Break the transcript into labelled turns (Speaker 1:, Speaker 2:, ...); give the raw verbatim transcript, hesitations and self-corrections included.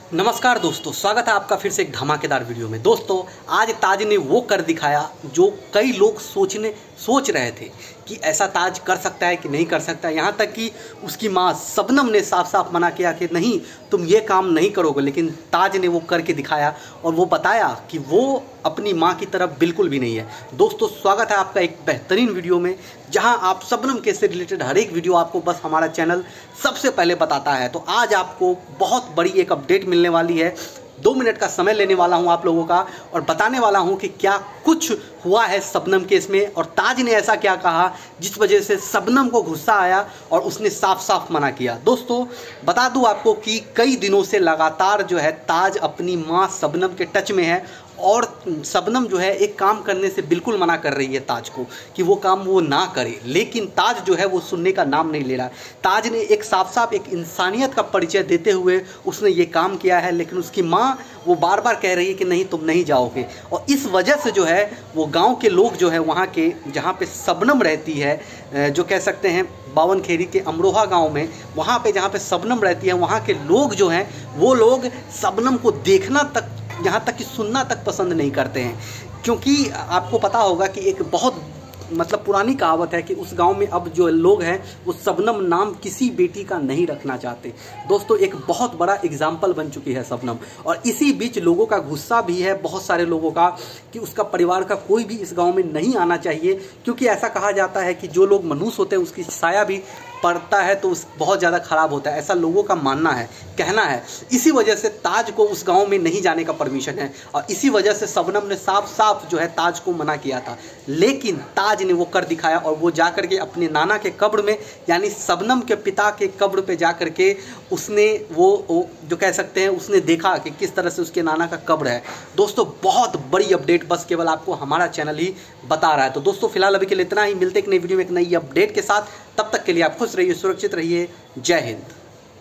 Speaker 1: नमस्कार दोस्तों, स्वागत है आपका फिर से एक धमाकेदार वीडियो में। दोस्तों, आज ताज ने वो कर दिखाया जो कई लोग सोचने सोच रहे थे कि ऐसा ताज कर सकता है कि नहीं कर सकता। यहाँ तक कि उसकी माँ शबनम ने साफ साफ मना किया कि नहीं, तुम ये काम नहीं करोगे। लेकिन ताज ने वो करके दिखाया और वो बताया कि वो अपनी माँ की तरफ बिल्कुल भी नहीं है। दोस्तों, स्वागत है आपका एक बेहतरीन वीडियो में, जहां आप शबनम के से रिलेटेड हर एक वीडियो आपको बस हमारा चैनल सबसे पहले बताता है। तो आज आपको बहुत बड़ी एक अपडेट मिलने वाली है। दो मिनट का समय लेने वाला हूं आप लोगों का और बताने वाला हूं कि क्या कुछ हुआ है शबनम केस में और ताज ने ऐसा क्या कहा जिस वजह से शबनम को गुस्सा आया और उसने साफ साफ मना किया। दोस्तों, बता दूं आपको कि कई दिनों से लगातार जो है ताज अपनी मां शबनम के टच में है और शबनम जो है एक काम करने से बिल्कुल मना कर रही है ताज को कि वो काम वो ना करे। लेकिन ताज जो है वो सुनने का नाम नहीं ले रहा। ताज ने एक साफ साफ एक इंसानियत का परिचय देते हुए उसने ये काम किया है, लेकिन उसकी माँ वो बार बार कह रही है कि नहीं, तुम नहीं जाओगे। और इस वजह से जो है वो गांव के लोग जो है वहाँ के, जहाँ पे शबनम रहती है, जो कह सकते हैं बावन खेरी के अमरोहा गांव में, वहाँ पे जहाँ पे शबनम रहती है, वहाँ के लोग जो हैं वो लोग शबनम को देखना तक, यहाँ तक कि सुनना तक पसंद नहीं करते हैं। क्योंकि आपको पता होगा कि एक बहुत मतलब पुरानी कहावत है कि उस गांव में अब जो लोग हैं वो शबनम नाम किसी बेटी का नहीं रखना चाहते। दोस्तों, एक बहुत बड़ा एग्जाम्पल बन चुकी है शबनम। और इसी बीच लोगों का गुस्सा भी है, बहुत सारे लोगों का, कि उसका परिवार का कोई भी इस गांव में नहीं आना चाहिए। क्योंकि ऐसा कहा जाता है कि जो लोग मनुष्य होते हैं उसकी साया भी पड़ता है तो उस बहुत ज़्यादा खराब होता है, ऐसा लोगों का मानना है, कहना है। इसी वजह से ताज को उस गांव में नहीं जाने का परमिशन है और इसी वजह से शबनम ने साफ साफ जो है ताज को मना किया था। लेकिन ताज ने वो कर दिखाया और वो जा करके अपने नाना के कब्र में, यानी शबनम के पिता के कब्र पे जा करके उसने वो, वो जो कह सकते हैं उसने देखा कि किस तरह से उसके नाना का कब्र है। दोस्तों, बहुत बड़ी अपडेट बस केवल आपको हमारा चैनल ही बता रहा है। तो दोस्तों, फिलहाल अभी के लिए इतना ही। मिलते एक नई वीडियो में एक नई अपडेट के साथ। तब तक के लिए आप खुश रहिए, सुरक्षित रहिए। जय हिंद।